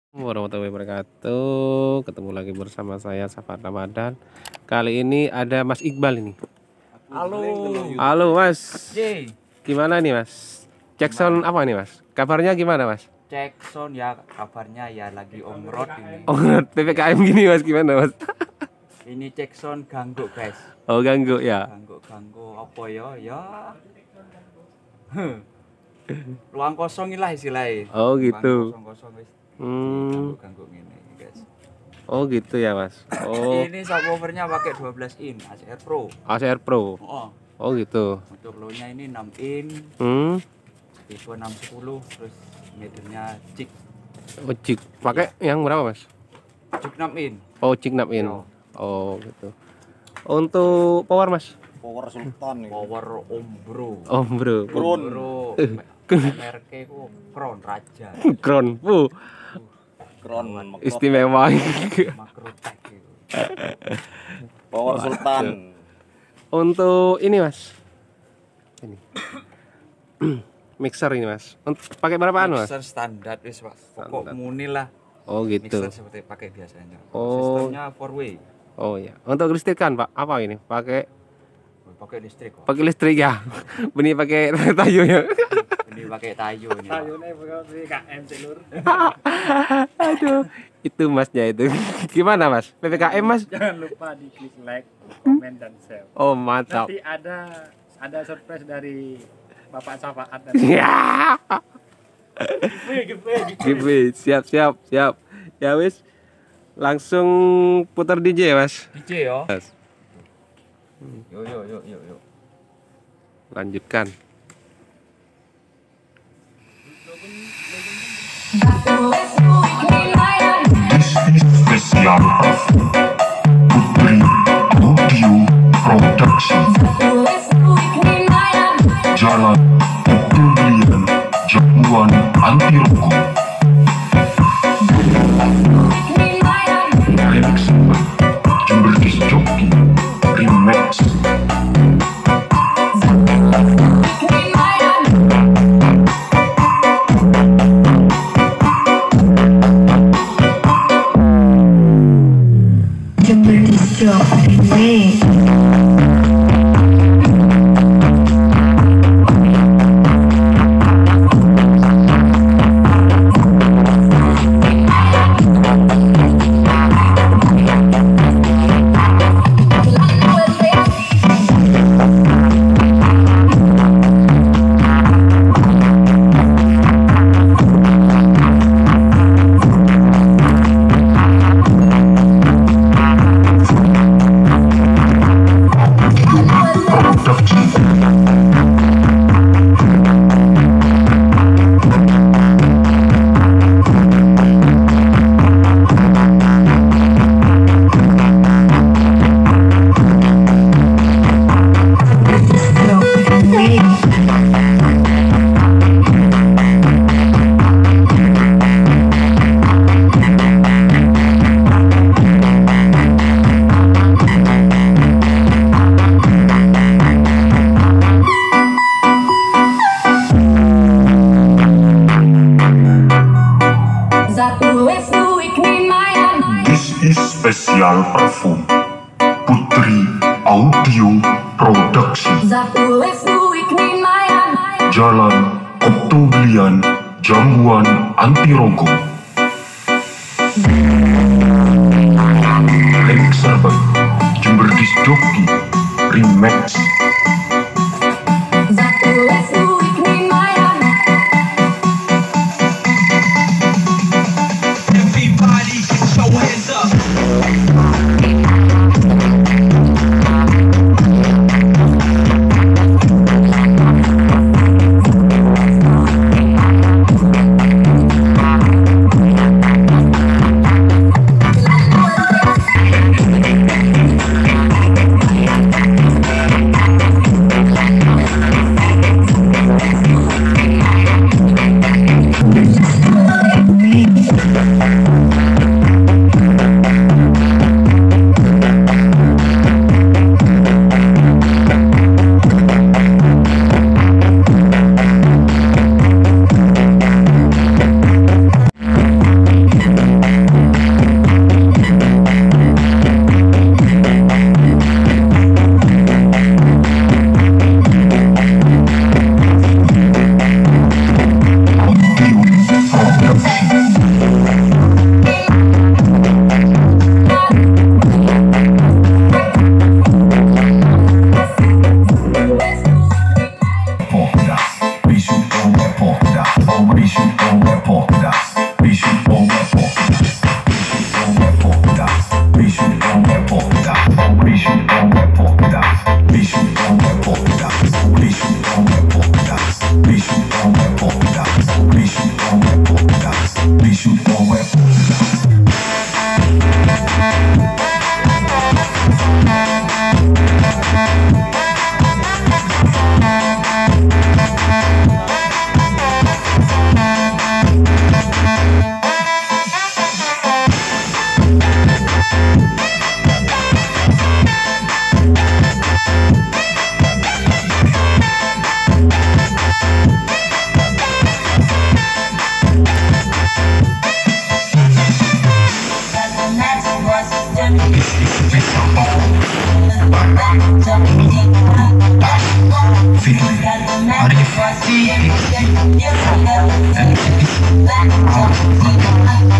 Warahmatullahi wabarakatuh. Ketemu lagi bersama saya Safar Ramadan. Kali ini ada Mas Iqbal ini. Halo. Halo Mas. J. Gimana nih Mas? Cek sound apa nih Mas? Kabarnya gimana Mas? Cek sound ya, kabarnya ya lagi on road ini. Oh, PPKM gini Mas, gimana Mas? Ini cek sound ganggu guys. Oh, ganggu ya. Ganggu apa ya? Ya. Ruang kosong lah istilahnya. Oh gitu. Kosong wis. Ganggu ini guys. Oh gitu ya Mas. Oh. Ini subwoofernya pakai 12 in ACR Pro. ACR Pro. Oh gitu. Untuk low-nya ini 6 in. Tipe 610 terus meternya jig. Oh jig. Pakai yang berapa Mas? Jig 6 in. Oh jig 6 in. Oh gitu. Untuk power Mas? Power Sultan nih. Power Ombro. Bro. Ombro. Merke ku Crown Raja. Crown. Kron Istimewa. Makrotek gitu. Power Sultan. Untuk ini Mas. Ini. Mixer ini Mas. Pakai berapaan Mas? Mixer standar wis Pak. Pokok muni lah. Oh gitu. Mixer seperti pakai biasanya. Oh. Sistemnya 4-way. Oh iya. Untuk listrikan Pak, apa ini? Pakai listrik kok. pakai listrik ya. Benih pakai tayo ya. Ini pakai tayo ini. Tayone pakai KM Lur. Aduh, itu Masnya itu. Gimana Mas? PPKM Mas? Jangan lupa di klik like, komen dan share. Oh, mantap. Nanti ada surprise dari Bapak Safaat dan Ya. giveaway. Giveaway. Siap. Ya wis. Langsung putar DJ ya, Mas. DJ yo. Mas. Yo. Lanjutkan. Spesial Putri Audio Production Jalan Ketulian Jamuan Anti Rokok Remix Jember Disc Jockey Remix Spesial Parfum Putri Audio Production Jalan Ketulian Jamuan Anti Rokok Remix Serban Jember Disc Jockey Remix MCPC, MCPC,